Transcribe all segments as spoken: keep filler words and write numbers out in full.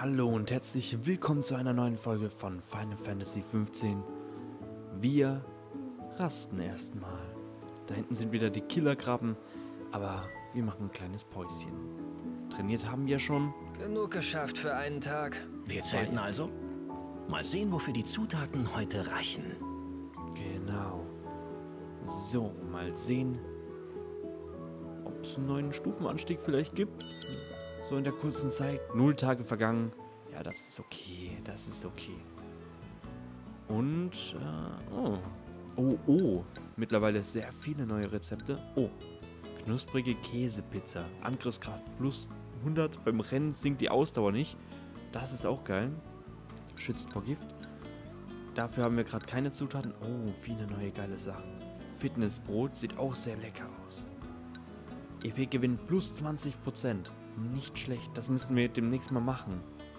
Hallo und herzlich willkommen zu einer neuen Folge von Final Fantasy fünfzehn. Wir rasten erstmal. Da hinten sind wieder die Killerkrabben, aber wir machen ein kleines Päuschen. Trainiert haben wir schon. Genug geschafft für einen Tag. Wir zelten also? Mal sehen, wofür die Zutaten heute reichen. Genau. So, mal sehen, ob es einen neuen Stufenanstieg vielleicht gibt. So in der kurzen Zeit. Null Tage vergangen. Ja, das ist okay. Das ist okay. Und, äh, oh. Oh, oh. Mittlerweile sehr viele neue Rezepte. Oh. Knusprige Käsepizza. Angriffskraft plus hundert. Beim Rennen sinkt die Ausdauer nicht. Das ist auch geil. Schützt vor Gift. Dafür haben wir gerade keine Zutaten. Oh, viele neue geile Sachen. Fitnessbrot sieht auch sehr lecker aus. E P gewinnt plus zwanzig Prozent. Nicht schlecht. Das müssen wir demnächst mal machen.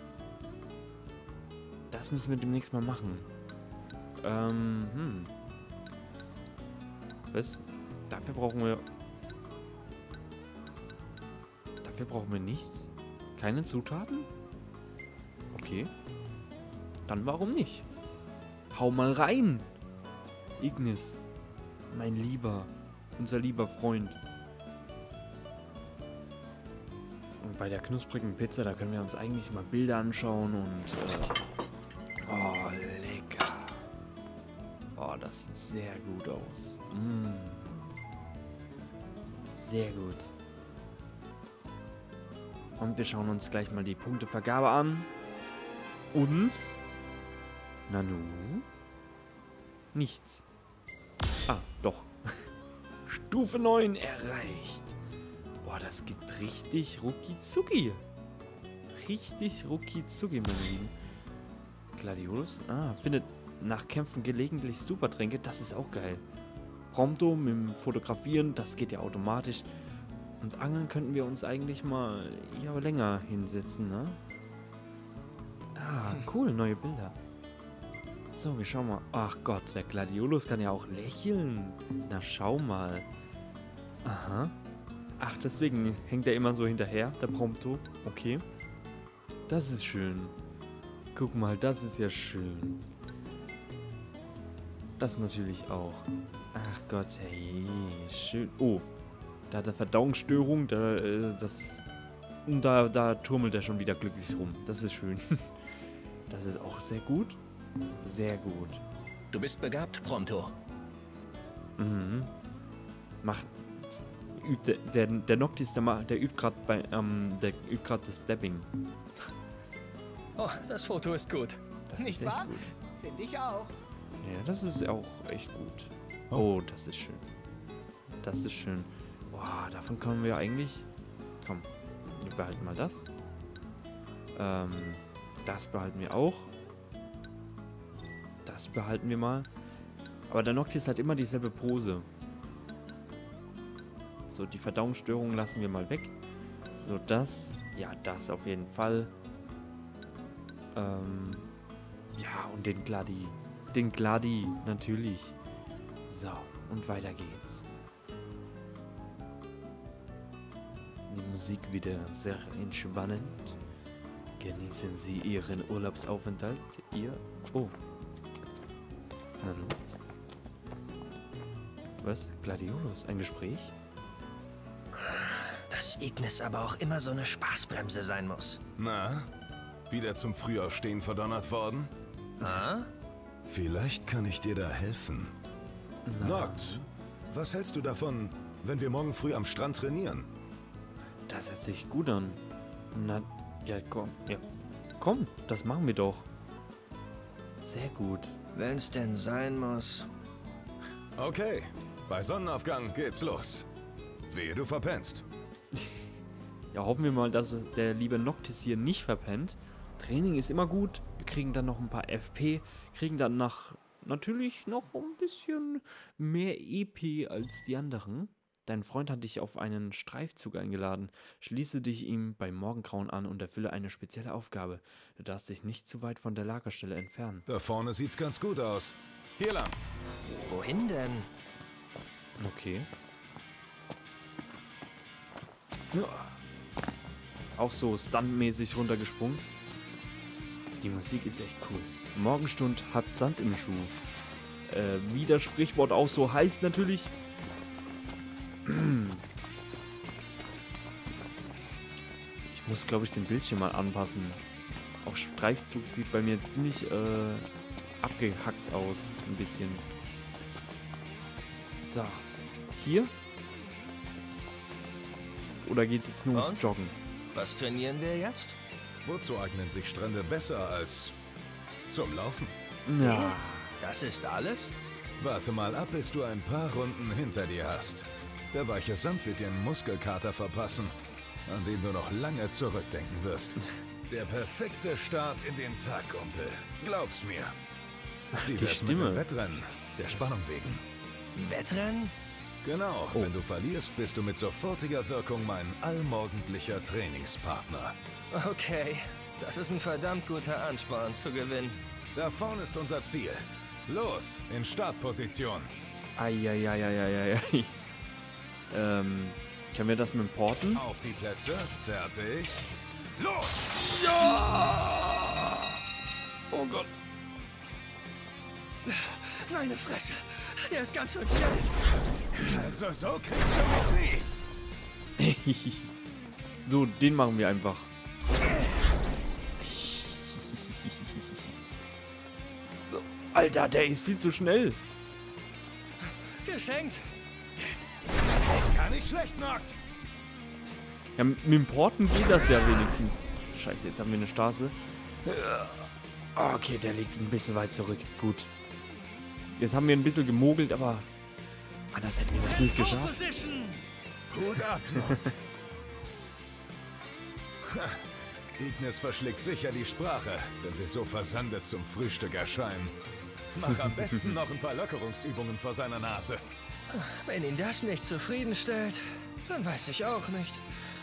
Das müssen wir demnächst mal machen. Ähm, hm. Was? Dafür brauchen wir... Dafür brauchen wir nichts? Keine Zutaten? Okay. Dann warum nicht? Hau mal rein! Ignis. Mein Lieber. Unser lieber Freund. Und bei der knusprigen Pizza, da können wir uns eigentlich mal Bilder anschauen und... Äh, oh, lecker. Oh, das sieht sehr gut aus. Mm. Sehr gut. Und wir schauen uns gleich mal die Punktevergabe an. Und... Nanu? Nichts. Ah, doch. Stufe neun erreicht. Boah, das geht richtig rucki-zucki. Richtig rucki-zucki, meine Lieben. Gladiolus? Ah, findet nach Kämpfen gelegentlich Supertränke. Das ist auch geil. Prompto mit dem Fotografieren, das geht ja automatisch. Und Angeln könnten wir uns eigentlich mal ja, länger hinsetzen, ne? Ah, cool, neue Bilder. So, wir schauen mal. Ach Gott, der Gladiolus kann ja auch lächeln. Na, schau mal. Aha. Ach, deswegen hängt er immer so hinterher, der Prompto. Okay. Das ist schön. Guck mal, das ist ja schön. Das natürlich auch. Ach Gott, hey, schön. Oh, da hat er Verdauungsstörung. Da, äh, das... Und da, da turmelt er schon wieder glücklich rum. Das ist schön. Das ist auch sehr gut. Sehr gut. Du bist begabt, Prompto. Mhm. Macht... Übt, der, der Noctis, der, der übt gerade bei, ähm, der übt gerade das Dabbing. Oh, das Foto ist gut. Das Nicht ist echt wahr? gut. Finde ich auch. Ja, das ist auch echt gut. Oh, das ist schön. Das ist schön. Boah, davon können wir eigentlich... Komm, wir behalten mal das. Ähm, das behalten wir auch. Das behalten wir mal. Aber der Noctis hat immer dieselbe Pose. So, die Verdauungsstörungen lassen wir mal weg. So, das. Ja, das auf jeden Fall. Ähm, ja, und den Gladi. Den Gladi, natürlich. So, und weiter geht's. Die Musik wieder sehr entspannend. Genießen Sie Ihren Urlaubsaufenthalt. Ihr... Oh. Hallo. Was? Gladiolus? Ein Gespräch? Dass Ignis aber auch immer so eine Spaßbremse sein muss. Na, wieder zum Frühaufstehen verdonnert worden? Ah? Vielleicht kann ich dir da helfen. Na, Noct, was hältst du davon, wenn wir morgen früh am Strand trainieren? das hört sich gut an. Na, ja, komm. Ja, komm, das machen wir doch. Sehr gut. Wenn's denn sein muss. Okay, bei Sonnenaufgang geht's los. Wehe, du verpennst. Ja, hoffen wir mal, dass der liebe Noctis hier nicht verpennt. Training ist immer gut. Wir kriegen dann noch ein paar F P. Kriegen dann nach natürlich noch ein bisschen mehr E P als die anderen. Dein Freund hat dich auf einen Streifzug eingeladen. Schließe dich ihm beim Morgengrauen an und erfülle eine spezielle Aufgabe. Du darfst dich nicht zu weit von der Lagerstelle entfernen. Da vorne sieht's ganz gut aus. Hier lang. Wohin denn? Okay. Ja. Auch so stuntmäßig runtergesprungen. die Musik ist echt cool. Morgenstund hat Sand im Schuh. Äh, wie das Sprichwort auch so heißt natürlich. Ich muss, glaube ich, den Bildschirm mal anpassen. Auch Streifzug sieht bei mir ziemlich äh, abgehackt aus. Ein bisschen. So. Hier? Oder geht's jetzt nur ums Und? Joggen? Was trainieren wir jetzt? Wozu eignen sich Strände besser als zum Laufen? Ja. Das ist alles? Warte mal ab, bis du ein paar Runden hinter dir hast. Der weiche Sand wird dir einen Muskelkater verpassen, an den du noch lange zurückdenken wirst. Der perfekte Start in den Tag, Kumpel. Glaub's mir. Wie Die wär's mit Stimme. einem Wettrennen? Der Spannung wegen. Wettrennen? Genau, Oh. wenn du verlierst, bist du mit sofortiger Wirkung mein allmorgendlicher Trainingspartner. Okay, das ist ein verdammt guter Ansporn zu gewinnen. Da vorne ist unser Ziel. Los, in Startposition. Eieieiei. ähm, können wir das mit dem Porten? Auf die Plätze, fertig. Los! Oh Gott. Meine Fresse, der ist ganz schön schnell. Also so kriegst du mich nie. So, den machen wir einfach. So. Alter, der ist viel zu schnell. Geschenkt. Kann nicht schlecht, Nockt. Ja, mit dem Porten geht das ja wenigstens. Scheiße, jetzt haben wir eine Straße. Ah, okay, der liegt ein bisschen weit zurück. Gut. Jetzt haben wir ein bisschen gemogelt, aber anders hätten wir das nicht geschafft. Position. Hut ab, Nockt. Ignis verschlägt sicher die Sprache, wenn wir so versandet zum Frühstück erscheinen. Mach am besten noch ein paar Lockerungsübungen vor seiner Nase. Wenn ihn das nicht zufriedenstellt, dann weiß ich auch nicht.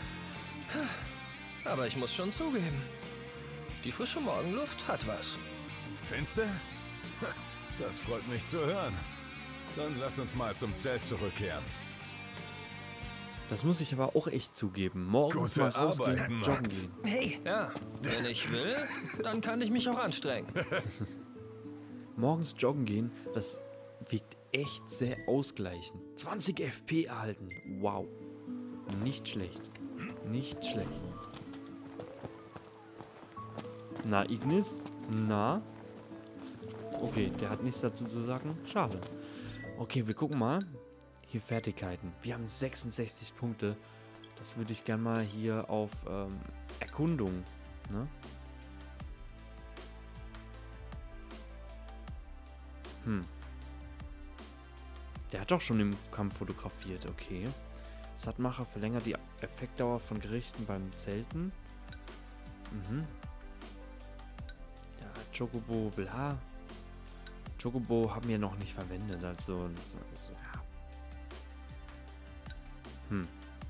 Aber ich muss schon zugeben, die frische Morgenluft hat was. Findste? Das freut mich zu hören. Dann lass uns mal zum Zelt zurückkehren. Das muss ich aber auch echt zugeben. Morgens Gute mal rausgehen, Arbeit, joggen Max. gehen. Hey, ja, wenn ich will, dann kann ich mich auch anstrengen. Morgens joggen gehen, das wirkt echt sehr ausgleichend. zwanzig F P erhalten. Wow. Nicht schlecht. Nicht schlecht. Na, Ignis? Na? Okay, der hat nichts dazu zu sagen. Schade. Okay, wir gucken mal. Hier Fertigkeiten. Wir haben sechsundsechzig Punkte. Das würde ich gerne mal hier auf ähm, Erkundung. Ne? Hm. Der hat doch schon im Kampf fotografiert, okay. Sattmacher verlängert die Effektdauer von Gerichten beim Zelten. Mhm. Ja, Chocobo, bla. Chocobo haben wir noch nicht verwendet, also, also ja. Hm.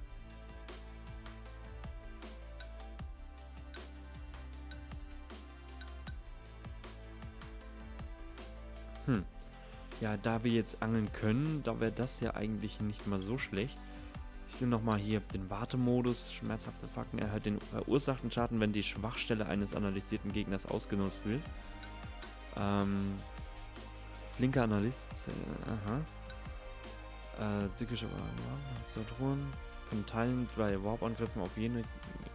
Hm. Ja, da wir jetzt angeln können, da wäre das ja eigentlich nicht mal so schlecht. Ich will nochmal hier den Wartemodus. Schmerzhafte Fakten erhält den verursachten Schaden, wenn die Schwachstelle eines analysierten Gegners ausgenutzt wird. Ähm, flinker Analyst. Äh, aha. Äh, tückische Saturn. Von Teilen bei Warp-Angriffen auf jene.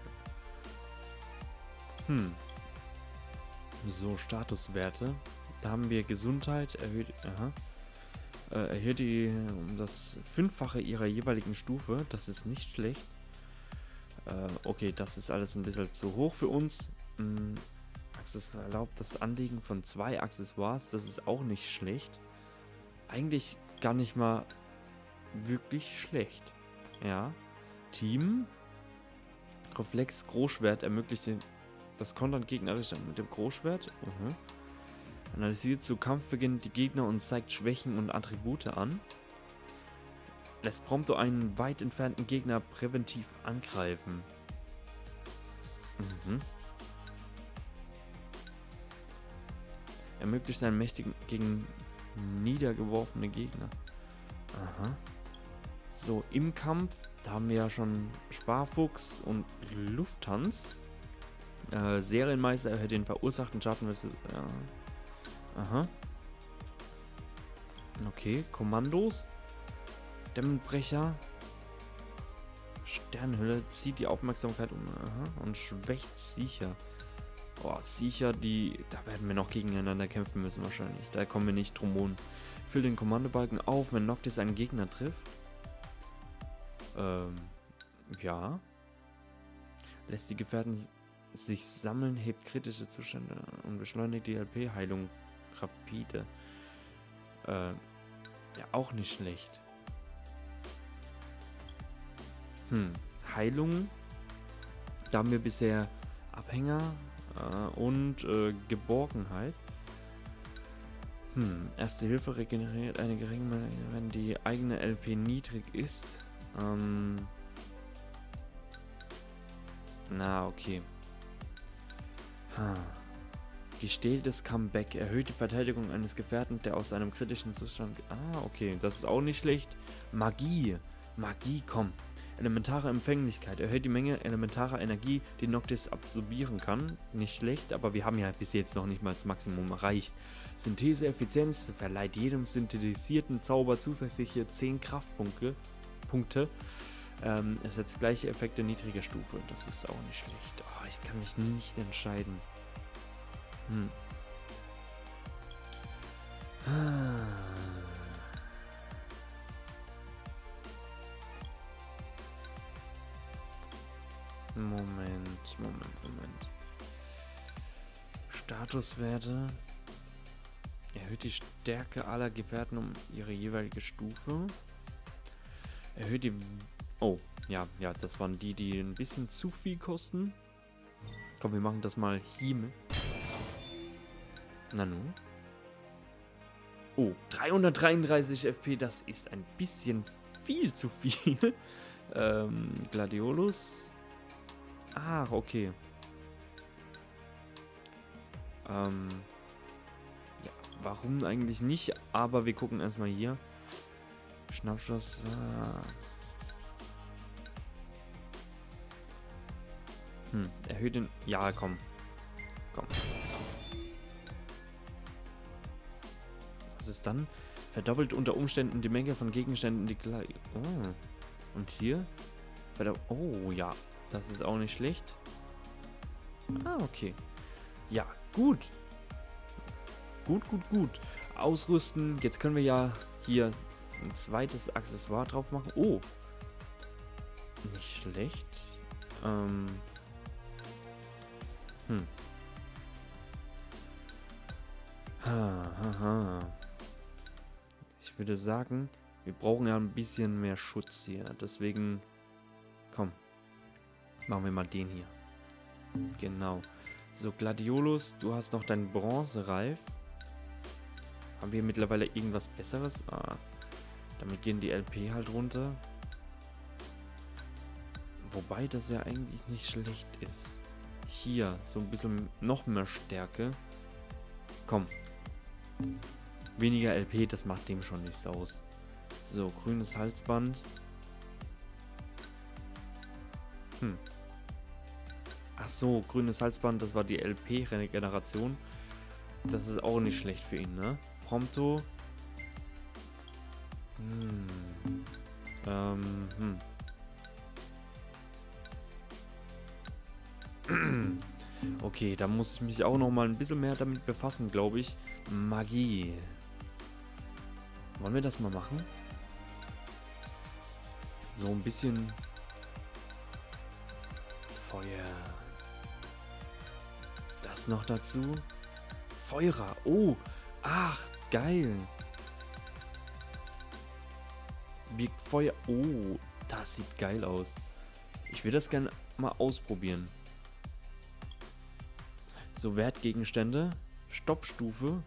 Hm. So, Statuswerte. Da haben wir Gesundheit erhöht. Aha. Äh, erhöht die um das Fünffache ihrer jeweiligen Stufe. Das ist nicht schlecht. Äh, okay, das ist alles ein bisschen zu hoch für uns. Hm. Access erlaubt das Anlegen von zwei Accessoires. Das ist auch nicht schlecht. Eigentlich gar nicht mal wirklich schlecht. Ja. Team. Reflex Großschwert ermöglicht den, das Kontern gegnerischer mit dem Großschwert. Uh-huh. Analysiert zu Kampfbeginn die Gegner und zeigt Schwächen und Attribute an. Lässt prompto einen weit entfernten Gegner präventiv angreifen. Mhm. Ermöglicht einen mächtigen gegen niedergeworfene Gegner. Aha. So, im Kampf, da haben wir ja schon Sparfuchs und Lufttanz. Äh, Serienmeister erhöht den verursachten Schaden. Ja. Aha. Okay, Kommandos. Dämmenbrecher. Sternhülle zieht die Aufmerksamkeit um. Aha. Und schwächt Siecher. Oh, Siecher, die... Da werden wir noch gegeneinander kämpfen müssen wahrscheinlich. Da kommen wir nicht drum rum. Füll den Kommandobalken auf, wenn Noctis einen Gegner trifft. Ähm, ja. Lässt die Gefährten sich sammeln, hebt kritische Zustände und beschleunigt die L P-Heilung rapide. Äh, ja, auch nicht schlecht. Hm, Heilung. Da haben wir bisher Abhänger äh, und äh, Geborgenheit. Hm, Erste Hilfe regeneriert eine geringe Menge, wenn die eigene L P niedrig ist. Ähm, na, okay. Ha. Gestähltes Comeback erhöht die Verteidigung eines Gefährten, der aus einem kritischen Zustand... Ah, okay, das ist auch nicht schlecht. Magie. Magie, komm. Elementare Empfänglichkeit erhöht die Menge elementarer Energie, die Noctis absorbieren kann. Nicht schlecht, aber wir haben ja bis jetzt noch nicht mal das Maximum erreicht. Synthese-Effizienz verleiht jedem synthetisierten Zauber zusätzliche zehn Kraftpunkte. Punkte. Ähm, es setzt gleiche Effekte niedriger Stufe. Das ist auch nicht schlecht. Oh, ich kann mich nicht entscheiden. Hm. Moment, Moment, Moment. Statuswerte. Erhöht die Stärke aller Gefährten um ihre jeweilige Stufe. Erhöht die... Oh, ja, ja, das waren die, die ein bisschen zu viel kosten. Komm, wir machen das mal hiermit. Nanu. Oh, dreihundertdreiunddreißig F P, das ist ein bisschen viel zu viel. ähm, Gladiolus. Ah, okay. Ähm, ja, warum eigentlich nicht? Aber wir gucken erstmal hier. Schnappschuss. Äh. Hm, erhöht den... Ja, komm. Komm. Was ist dann? Verdoppelt unter Umständen die Menge von Gegenständen, die gleich... Oh. Und hier? Verdopp oh, ja. Das ist auch nicht schlecht. Ah, okay. Ja, gut. Gut, gut, gut. Ausrüsten. Jetzt können wir ja hier ein zweites Accessoire drauf machen. Oh. Nicht schlecht. Ähm... Hm. Ha, ha, ha. Ich würde sagen, wir brauchen ja ein bisschen mehr Schutz hier. Deswegen, komm, machen wir mal den hier. Genau. So, Gladiolus, du hast noch deinen Bronzereif. Haben wir mittlerweile irgendwas Besseres? Ah, damit gehen die L P halt runter. Wobei das ja eigentlich nicht schlecht ist. Hier, so ein bisschen noch mehr Stärke. Komm. Weniger L P, das macht dem schon nichts aus. So, grünes Halsband. Hm. Ach so, grünes Halsband, das war die L P-Regeneration. Das ist auch nicht schlecht für ihn, ne? Prompto. Hm. Ähm, hm. Okay, da muss ich mich auch noch mal ein bisschen mehr damit befassen, glaube ich. Magie. Wollen wir das mal machen? So ein bisschen Feuer. Das noch dazu. Feuerer. Oh, ach, geil. Wirkt Feuer. Oh, das sieht geil aus. Ich will das gerne mal ausprobieren. So, Wertgegenstände. Stoppstufe.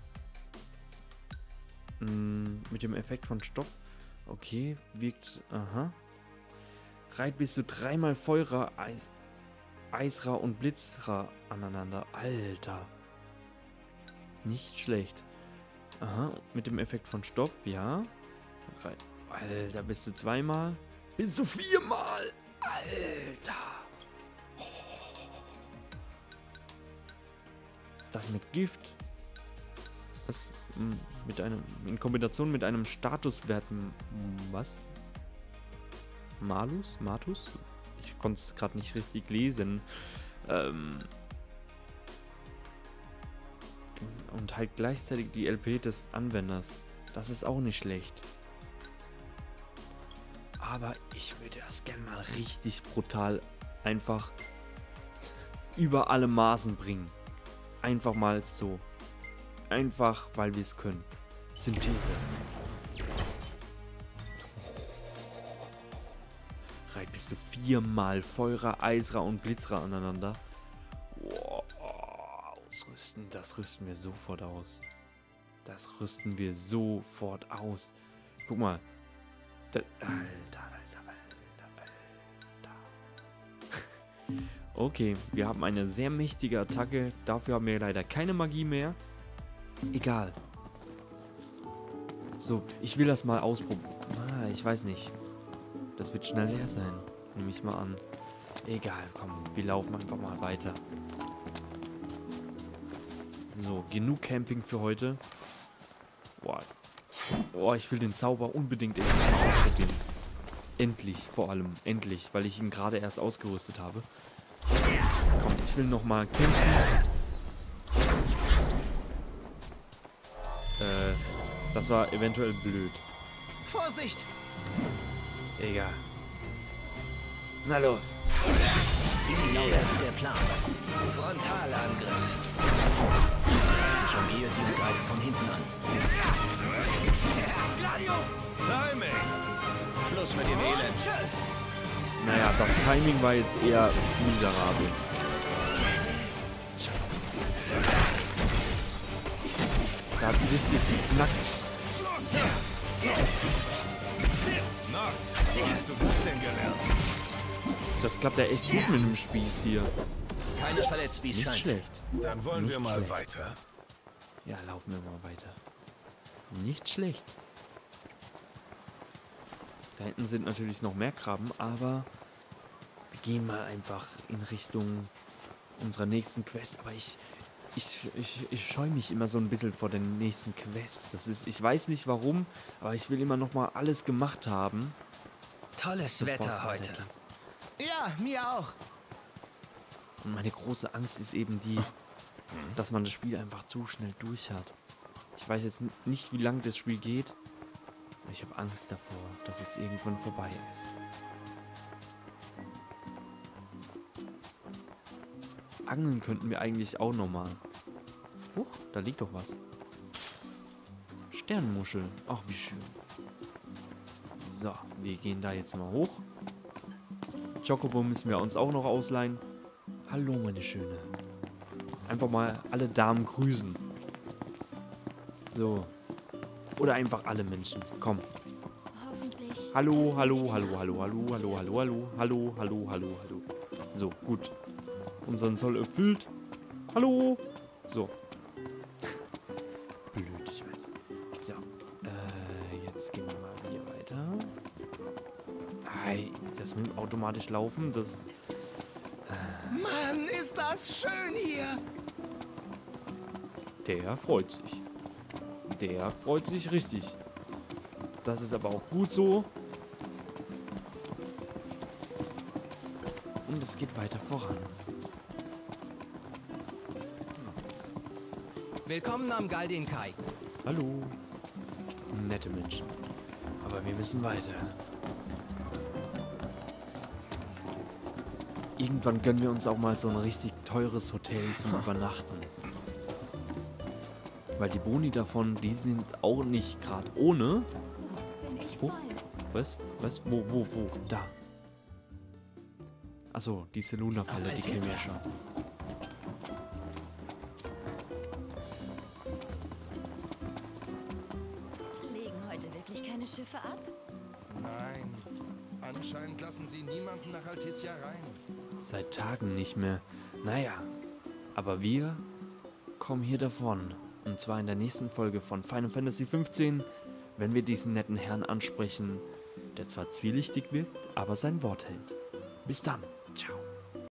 Hm, mit dem Effekt von Stopp. Okay, wirkt... Aha. Reiht bis zu dreimal Feuerer, Eis, Eisra und Blitzra aneinander. Alter. Nicht schlecht. Aha, mit dem Effekt von Stopp, ja. Reit, Alter, bis zu zweimal. Bis zu viermal. Alter. das mit Gift, das mh, mit einem, in Kombination mit einem Statuswert, m- was? Malus? Matus? Ich konnte es gerade nicht richtig lesen. Ähm, und halt gleichzeitig die L P des Anwenders. Das ist auch nicht schlecht. Aber ich würde das gerne mal richtig brutal einfach über alle Maßen bringen. Einfach mal so. Einfach, weil wir es können. Synthese. Reiht bist du viermal Feuer, Eisra und Blitzra aneinander. Wow, ausrüsten, das rüsten wir sofort aus. Das rüsten wir sofort aus. Guck mal. Da, Alter, Alter, Alter, Alter. Okay, wir haben eine sehr mächtige Attacke. Dafür haben wir leider keine Magie mehr. Egal. So, ich will das mal ausprobieren. Ah, ich weiß nicht. Das wird schnell leer sein. Nehme ich mal an. Egal, komm, wir laufen einfach mal weiter. So, genug Camping für heute. Boah. Boah, ich will den Zauber unbedingt endlich mal ausprobieren. Endlich, vor allem. Endlich, weil ich ihn gerade erst ausgerüstet habe. Komm, ich will nochmal kämpfen. Äh, das war eventuell blöd. Vorsicht! Egal. Na los. Wie lautet der Plan? Frontalangriff. Ich umgehe sie und greife von hinten an. Timing! Schluss mit dem Elend. Tschüss! Naja, das Timing war jetzt eher miserabel. Scheiße. Da hat es richtig geknackt. Schluss jetzt! Nacht, wo hast du das denn gelernt? Das klappt ja echt gut mit dem Spieß hier. Keiner verletzt, wie es Nicht scheint. schlecht. Dann wollen Nicht wir mal schlecht. weiter. Ja, laufen wir mal weiter. Nicht schlecht. Da hinten sind natürlich noch mehr Krabben, aber wir gehen mal einfach in Richtung unserer nächsten Quest. Aber ich, ich, ich, ich scheue mich immer so ein bisschen vor den nächsten Quests. Das ist, ich weiß nicht warum, aber ich will immer noch mal alles gemacht haben. Tolles bevor es Wetter heute. weitergeht. Ja, mir auch. Und meine große Angst ist eben die, dass man das Spiel einfach zu schnell durch hat. Ich weiß jetzt n- nicht, wie lange das Spiel geht. aber Ich habe Angst davor, dass es irgendwann vorbei ist. Angeln könnten wir eigentlich auch nochmal. Huch, da liegt doch was. Sternmuscheln. Ach, wie schön. So, wir gehen da jetzt mal hoch. Chocobo müssen wir uns auch noch ausleihen. Hallo, meine Schöne. Einfach mal alle Damen grüßen. So. Oder einfach alle Menschen. Komm. Hoffentlich. Hallo, hallo, hallo, hallo, hallo, hallo, hallo, hallo, hallo, hallo, hallo, hallo. So, gut. Unseren Zoll erfüllt. Hallo. So. Blöd, ich weiß. So. Äh, jetzt gehen wir mal hier weiter. Ei, das mit dem automatisch laufen, das... Mann, ist das schön hier! Der freut sich. Der freut sich richtig. Das ist aber auch gut so. Und es geht weiter voran. Willkommen am Galdin Kai. Hallo. Nette Menschen. Aber wir müssen weiter. Irgendwann gönnen wir uns auch mal so ein richtig teures Hotel zum Übernachten. Weil die Boni davon, die sind auch nicht gerade ohne. Bin ich Oh. voll. Was? Was? Wo, wo, wo? Da. Achso, die Seluna-Falle, die kennen wir schon. Legen heute wirklich keine Schiffe ab? Nein, anscheinend lassen sie niemanden nach Altissia rein. Seit Tagen nicht mehr. Naja, aber wir kommen hier davon. Und zwar in der nächsten Folge von Final Fantasy fünfzehn, wenn wir diesen netten Herrn ansprechen, der zwar zwielichtig wirkt, aber sein Wort hält. Bis dann.